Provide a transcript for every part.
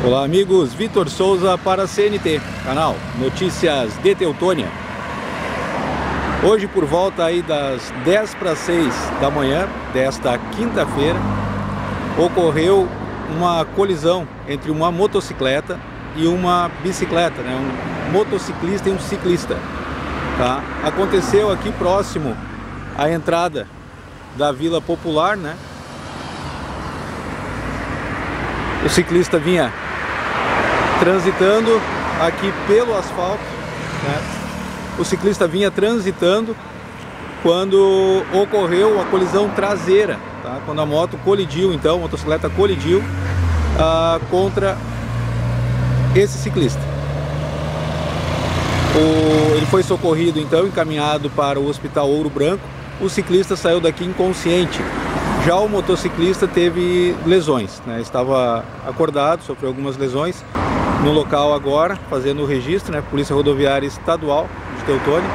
Olá amigos, Vitor Souza para a CNT, canal Notícias de Teutônia. Hoje por volta aí das 10:06 da manhã desta quinta-feira, ocorreu uma colisão entre uma motocicleta e uma bicicleta, né? Um motociclista e um ciclista. Tá? Aconteceu aqui próximo à entrada da Vila Popular, né? O ciclista vinha transitando aqui pelo asfalto, né? O ciclista vinha transitando quando ocorreu a colisão traseira, tá? Quando a moto colidiu, então a motocicleta colidiu contra esse ciclista. Ele foi socorrido, então, encaminhado para o Hospital Ouro Branco. O ciclista saiu daqui inconsciente. Já o motociclista teve lesões, né? Estava acordado, sofreu algumas lesões. No local agora, fazendo o registro, né? Polícia Rodoviária Estadual de Teutônia.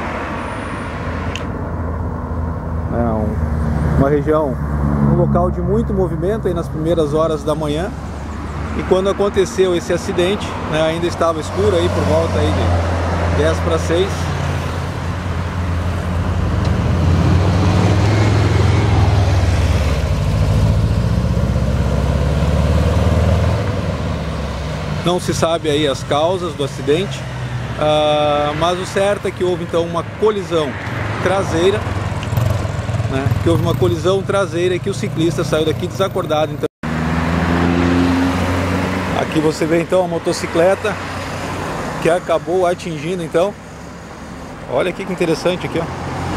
Uma região, um local de muito movimento aí nas primeiras horas da manhã. E quando aconteceu esse acidente, né, ainda estava escuro aí por volta aí de 10:06. Não se sabe aí as causas do acidente, mas o certo é que houve então uma colisão traseira, né? Que houve uma colisão traseira e que o ciclista saiu daqui desacordado. Então, aqui você vê então a motocicleta que acabou atingindo, então, olha aqui que interessante aqui, ó.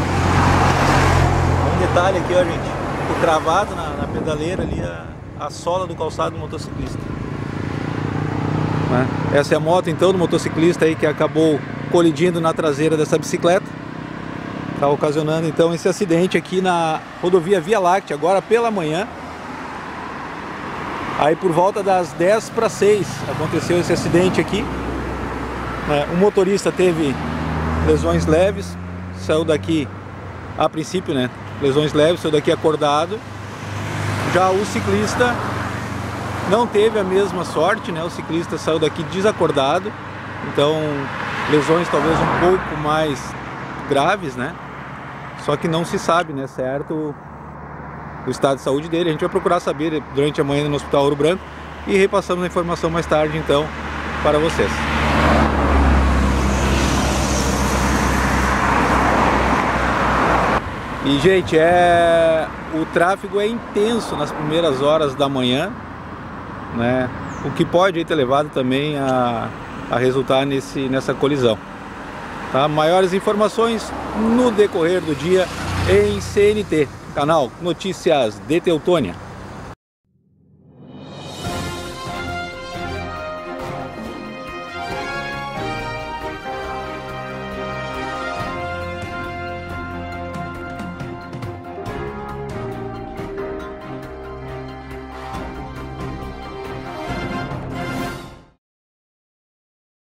Um detalhe aqui, ó, gente, o cravado na pedaleira ali, a sola do calçado do motociclista. Essa é a moto então do motociclista aí que acabou colidindo na traseira dessa bicicleta, tá ocasionando então esse acidente aqui na rodovia Via Láctea, agora pela manhã. Aí por volta das 10:06 aconteceu esse acidente aqui, né? O motorista teve lesões leves, saiu daqui a princípio, né? Lesões leves, saiu daqui acordado. Já o ciclista não teve a mesma sorte, né? O ciclista saiu daqui desacordado, então lesões talvez um pouco mais graves, né? Só que não se sabe, né, certo, o estado de saúde dele. A gente vai procurar saber durante a manhã no Hospital Ouro Branco e repassamos a informação mais tarde, então, para vocês. E, gente, o tráfego é intenso nas primeiras horas da manhã, né? O que pode aí ter levado também a resultar nessa colisão. Tá? Maiores informações no decorrer do dia em CNT, canal Notícias de Teutônia.